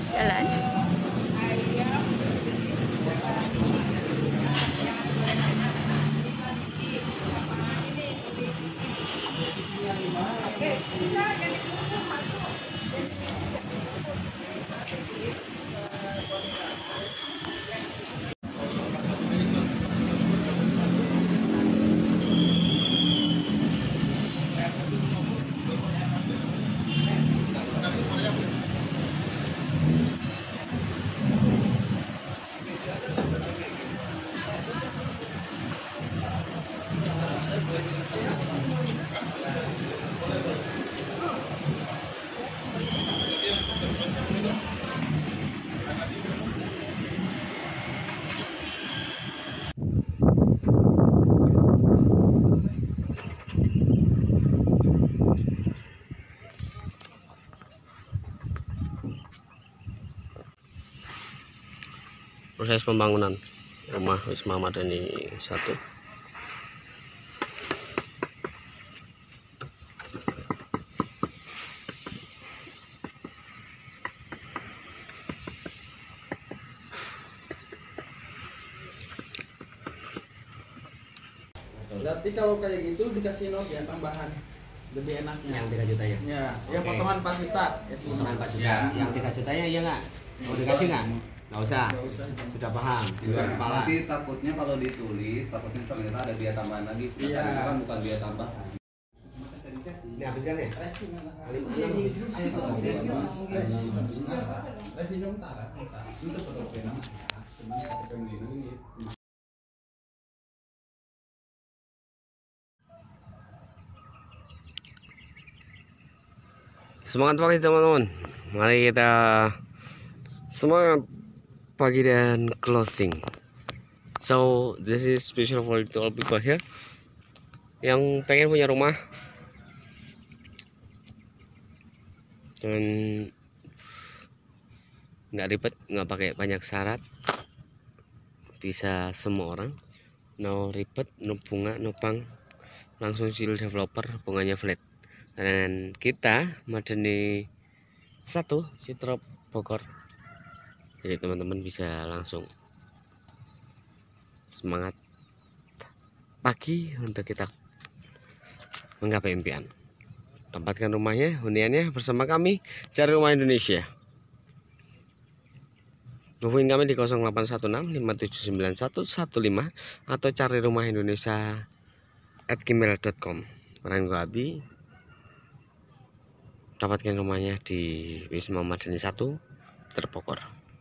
Jalan. Proses pembangunan rumah Wisma Madani 1. Berarti kalau kayak gitu dikasih note ya tambahan lebih enaknya. Yang 3 juta ya? Ya, yang potongan 4 juta. Potongan 4 juta. Ya. Yang 3 jutanya iya nggak? Mau dikasih nggak? Nggak usah. Nggak usah. Sudah paham. Di luar kepala. Nanti takutnya kalau ditulis, takutnya ternyata ada biaya tambahan lagi. Sedangkan Iya. itu kan bukan biaya tambahan. Ini habiskan ya? Resi mana? Kali mana habis? Resi sementara. Untuk fotokopi namanya. Cuman KTP Melina ini. Semangat pagi teman-teman. Mari kita semangat pagi dan closing. So this is special for all people here yang pengen punya rumah dan nggak ribet, nggak pakai banyak syarat, bisa semua orang, no ribet, no bunga, no bank, langsung seal developer, bunganya flat. Dan kita Madani 1 Citro Bogor, jadi teman-teman bisa langsung semangat pagi untuk kita menggapai impian. Dapatkan rumahnya, huniannya bersama kami Cari Rumah Indonesia. Hubungin kami di 0816 579115 atau cari rumah Indonesia @gmail.com. Orang gua Abi. Dapatkan rumahnya di Wisma Madani 1 Terbogor.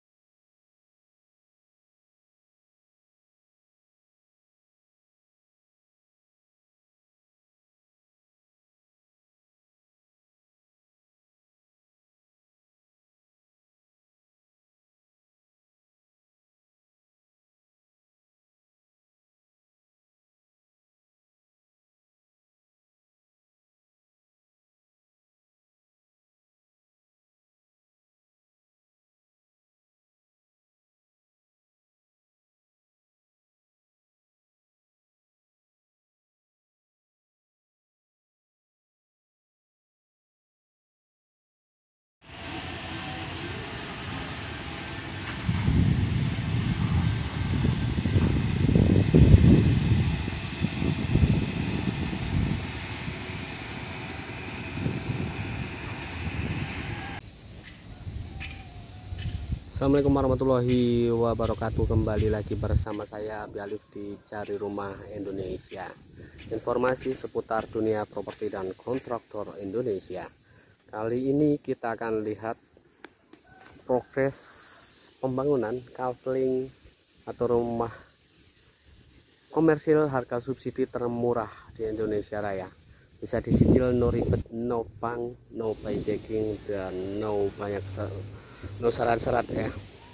Assalamualaikum warahmatullahi wabarakatuh. Kembali lagi bersama saya Abi Alif di Cari Rumah Indonesia. Informasi seputar dunia properti dan kontraktor Indonesia. Kali ini kita akan lihat progres pembangunan kafling atau rumah komersil harga subsidi termurah di Indonesia Raya. Bisa dicicil, no ribet, no bank, no paychecking, dan no banyak no syarat-syarat ya.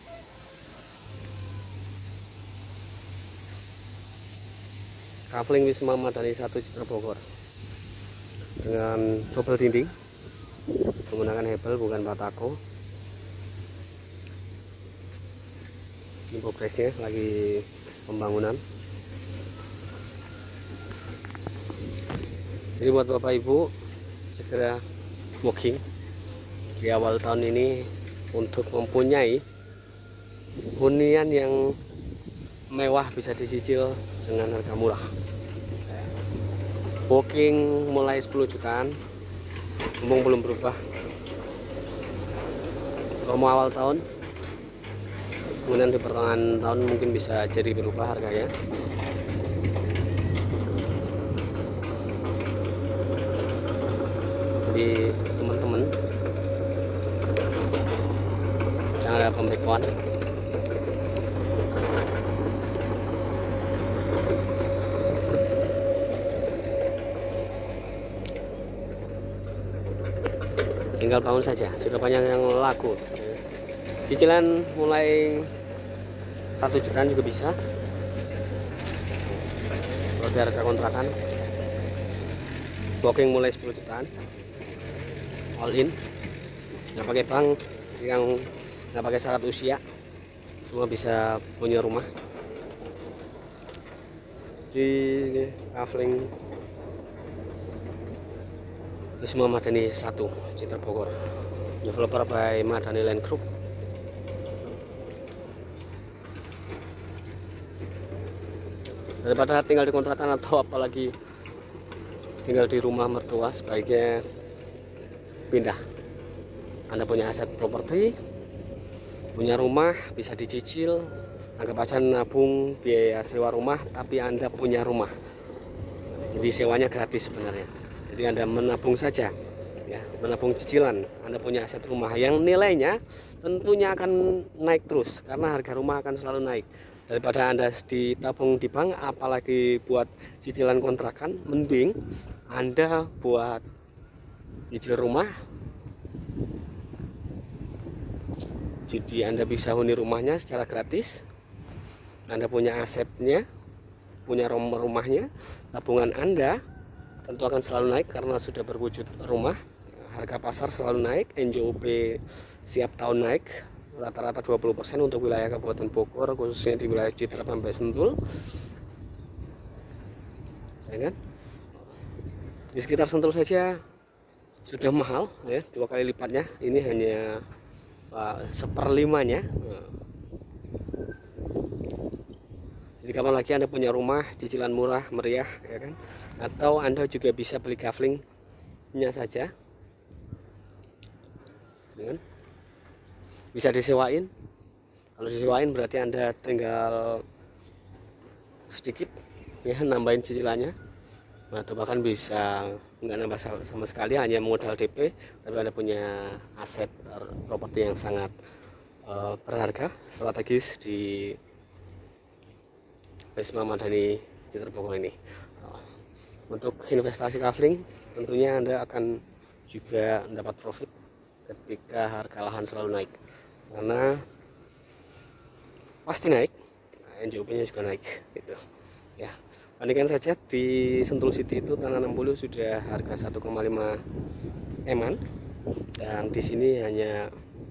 Kafling Wisma Madani 1 Citro Bogor dengan double dinding menggunakan hebel bukan batako. Ini progresnya lagi pembangunan. Jadi buat Bapak Ibu segera booking di awal tahun ini untuk mempunyai hunian yang mewah bisa dicicil dengan harga murah. Booking mulai 10 jutaan, mumpung belum berubah. Promo awal tahun, kemudian di pertengahan tahun mungkin bisa jadi berubah harganya. Jadi teman-teman, jangan ada pembekuan. Tinggal bangun saja, sudah banyak yang laku. Cicilan mulai 1 jutaan juga bisa. Kalau di harga kontrakan, booking mulai 10 jutaan, all in, nggak pakai bank, yang nggak pakai syarat usia, semua bisa punya rumah di Kafling Wisma Madani 1 Citra Bogor, developer by Madani Land Group. Daripada tinggal di kontrakan atau apalagi tinggal di rumah mertua, sebaiknya pindah. Anda punya aset properti, punya rumah, bisa dicicil, anggap aja nabung biaya sewa rumah, tapi Anda punya rumah, jadi sewanya gratis sebenarnya. Jadi Anda menabung saja, ya, menabung cicilan. Anda punya aset rumah yang nilainya tentunya akan naik terus, karena harga rumah akan selalu naik. Daripada Anda ditabung di bank, apalagi buat cicilan kontrakan, mending Anda buat cicil rumah. Jadi Anda bisa huni rumahnya secara gratis. Anda punya asetnya, punya rumahnya, tabungan Anda tentu akan selalu naik karena sudah berwujud rumah. Harga pasar selalu naik, NJOP setiap tahun naik, rata-rata 20% untuk wilayah Kabupaten Bogor, khususnya di wilayah Citra sampai Sentul, ya kan? Di sekitar Sentul saja sudah mahal, ya, 2 kali lipatnya. Ini hanya 1/5-nya. Jadi kapan lagi Anda punya rumah cicilan murah meriah, ya kan? Atau Anda juga bisa beli Kaflingnya saja, ya kan? Bisa disewain. Kalau disewain berarti Anda tinggal sedikit, ya, nambahin cicilannya, atau bahkan bisa nggak nambah sama sekali, hanya modal DP, tapi Anda punya aset properti yang sangat berharga, strategis di Wisma Madani Citra Bogor ini. Untuk investasi Kafling tentunya Anda akan juga mendapat profit ketika harga lahan selalu naik, karena pasti naik, NJOP-nya juga naik, gitu ya. Bandingkan saja di Sentul City itu tanah 60 sudah harga 1,5 M-an, dan di sini hanya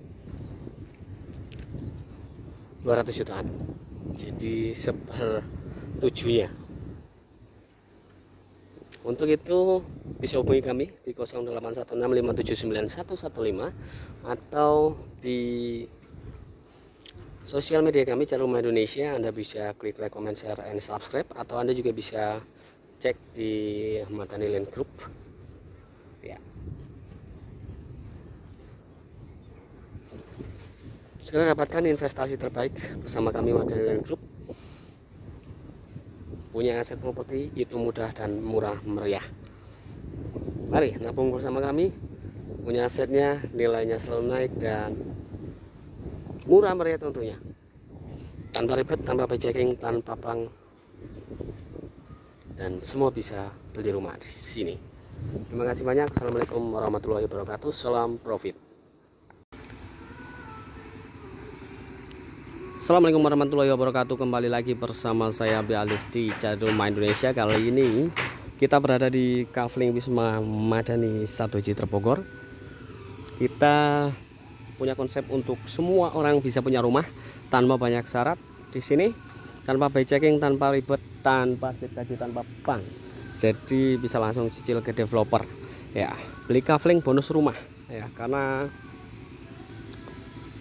200 jutaan, jadi 1/7-nya. Untuk itu bisa hubungi kami di 0816579115 atau di sosial media kami Cari Rumah Indonesia. Anda bisa klik like, comment, share, and subscribe, atau Anda juga bisa cek di Madani Land Group, ya. Segera dapatkan investasi terbaik bersama kami Madani Land Group. Punya aset properti itu mudah dan murah meriah. Mari nabung bersama kami. Punya asetnya, nilainya selalu naik dan murah meriah tentunya. Tanpa ribet, tanpa checking, tanpa bank, dan semua bisa beli rumah di sini. Terima kasih banyak. Assalamualaikum warahmatullahi wabarakatuh. Salam profit. Assalamualaikum warahmatullahi wabarakatuh. Kembali lagi bersama saya Abi Alif di Cari Rumah Indonesia. Kali ini kita berada di Kafling Wisma Madani 1 Citra Bogor. Kita punya konsep untuk semua orang bisa punya rumah tanpa banyak syarat di sini, tanpa by checking, tanpa ribet, tanpa gaji, tanpa bank. Jadi bisa langsung cicil ke developer, ya. Beli Kafling bonus rumah, ya, karena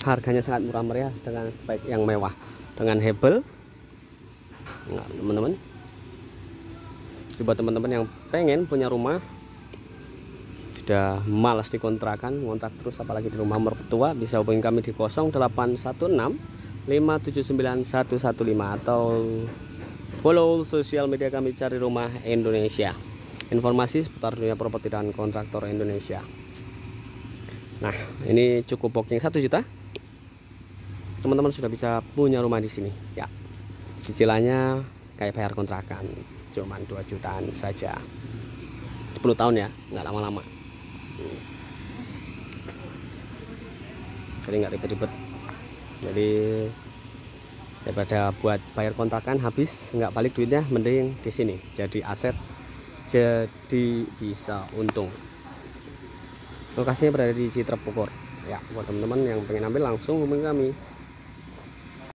harganya sangat murah meriah dengan spek yang mewah, dengan hebel. Nah, teman-teman, buat teman-teman yang pengen punya rumah, sudah malas dikontrakan, ngontrak terus apalagi di rumah mertua, bisa hubungi kami di 0816 579 115 atau follow sosial media kami Cari Rumah Indonesia. Informasi seputar dunia properti dan kontraktor Indonesia. Nah, ini cukup booking 1 juta. Teman-teman sudah bisa punya rumah di sini. Ya, cicilannya kayak bayar kontrakan, cuman 2 jutaan saja. 10 tahun ya, nggak lama-lama. Jadi nggak ribet-ribet. Jadi daripada buat bayar kontrakan habis nggak balik duitnya, mending di sini jadi aset, jadi bisa untung. Lokasinya berada di Citra Bogor. Ya, buat teman-teman yang pengen ambil langsung hubungi kami